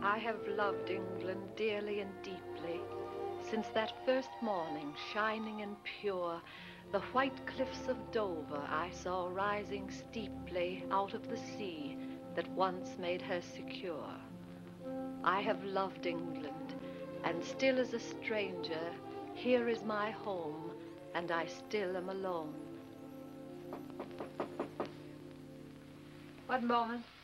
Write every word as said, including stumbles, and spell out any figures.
I have loved England dearly and deeply, since that first morning, shining and pure, the white cliffs of Dover I saw rising steeply out of the sea that once made her secure. I have loved England, and still as a stranger, here is my home, and I still am alone. One moment.